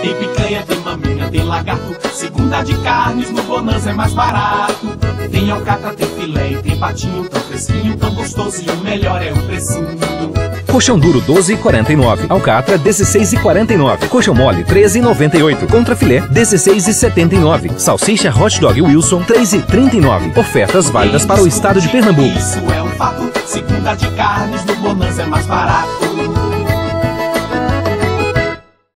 Tem picanha, tem maminha, tem lagarto. Segunda de carnes, no Bonanza é mais barato. Tem alcatra, tem filé e tem patinho. Tão fresquinho, tão gostoso e o melhor é o precinho. Colchão duro 12,49. Alcatra 16,49. Colchão mole 13,98. Contra filé 16,79. Salsicha hot dog Wilson 3,39. Ofertas válidas para o estado de Pernambuco. Isso é um fato. Segunda de carnes, no Bonanza é mais barato.